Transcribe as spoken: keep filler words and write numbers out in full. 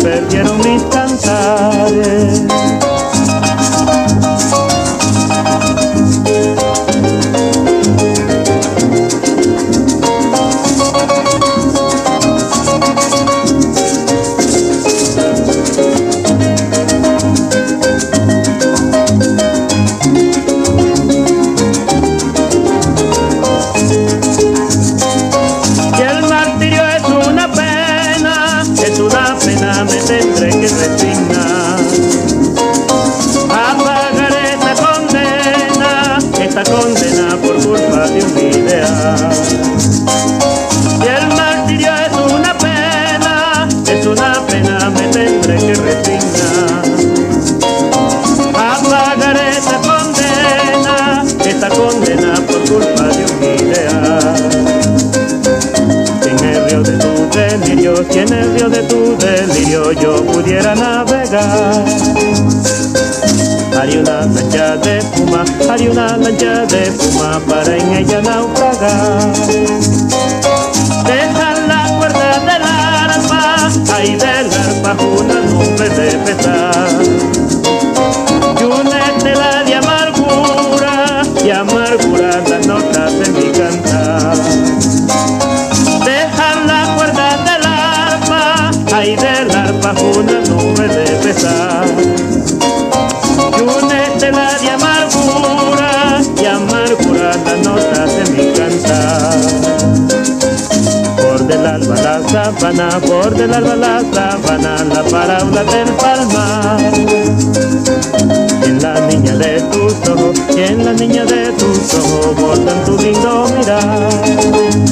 perdieron mis cantares. Me tendré que resignar a pagar esta condena, esta condena por culpa de un ideal. Y el martirio es una pena, es una pena, me tendré que resignar a pagar esta condena, esta condena por culpa de un ideal. En el río de tu delirio, si en el río de tu delirio yo pudiera navegar, haría una lancha de espuma, haría una lancha de espuma para en ella naufragar. Deja la cuerda del arpa, ay del arpa una nube de pesar, y una estela de amargura, y amargura las notas de mi cantar. Ay del arpa una nube de pesar, y una estela de amargura, y amargura las notas de mi cantar. Por del alba la sabana, por del alba la sabana, la parábola del palmar. Y en la niña de tus ojos, y en la niña de tus ojos, bordan tu lindo mirar.